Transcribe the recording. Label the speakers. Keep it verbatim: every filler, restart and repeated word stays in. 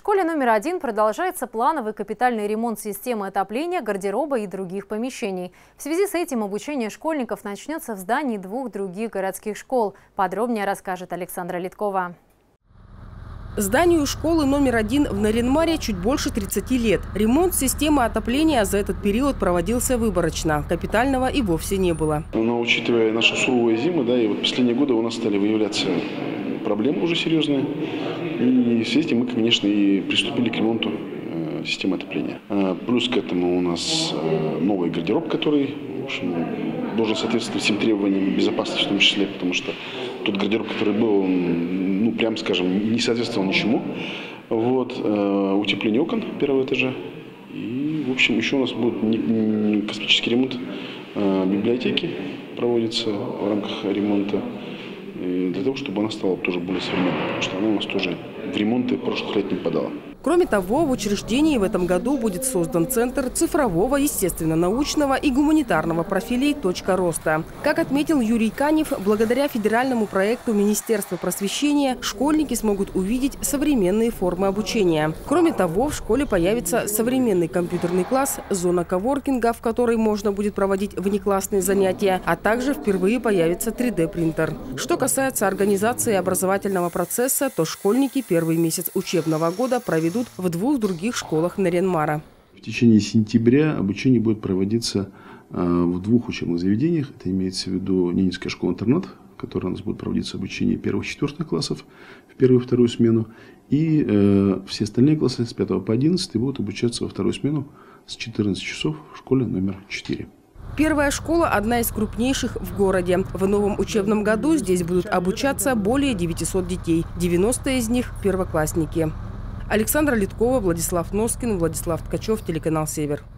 Speaker 1: школе номер один продолжается плановый капитальный ремонт системы отопления, гардероба и других помещений. В связи с этим обучение школьников начнется в здании двух других городских школ. Подробнее расскажет Александра Литкова.
Speaker 2: Зданию школы номер один в Нарьян-Маре чуть больше тридцати лет. Ремонт системы отопления за этот период проводился выборочно. Капитального и вовсе не было.
Speaker 3: Но учитывая наши суровые зимы, да, и вот последние годы у нас стали выявляться проблемы уже серьезные. И в связи с этим мы, конечно, и приступили к ремонту э, системы отопления. А плюс к этому у нас э, новый гардероб, который, в общем, должен соответствовать всем требованиям безопасности в том числе, потому что тот гардероб, который был, он, ну, прям скажем, не соответствовал ничему. Вот, э, утепление окон первого этажа. И, в общем, еще у нас будет не, не, космический ремонт э, библиотеки проводится в рамках ремонта. И для того, чтобы она стала тоже более современной, потому что она у нас тоже в ремонты прошлых лет не подала.
Speaker 2: Кроме того, в учреждении в этом году будет создан Центр цифрового, естественно-научного и гуманитарного профилей «Точка роста». Как отметил Юрий Канев, благодаря федеральному проекту Министерства просвещения школьники смогут увидеть современные формы обучения. Кроме того, в школе появится современный компьютерный класс, зона коворкинга, в которой можно будет проводить внеклассные занятия, а также впервые появится три дэ принтер. Что касается организации образовательного процесса, то школьники первый месяц учебного года проведут в двух других школах Нарьян-Мара.
Speaker 3: В течение сентября обучение будет проводиться в двух учебных заведениях. Это имеется в виду Ненецкая школа-интернат, в которой у нас будет проводиться обучение первых и четвертых классов в первую и вторую смену. И э, все остальные классы с пятого по одиннадцатый будут обучаться во вторую смену с четырнадцати часов в школе номер четыре.
Speaker 2: Первая школа – одна из крупнейших в городе. В новом учебном году здесь будут обучаться более девятисот детей. девяносто из них – первоклассники. Александра Литкова, Владислав Носкин, Владислав Ткачев, телеканал «Север».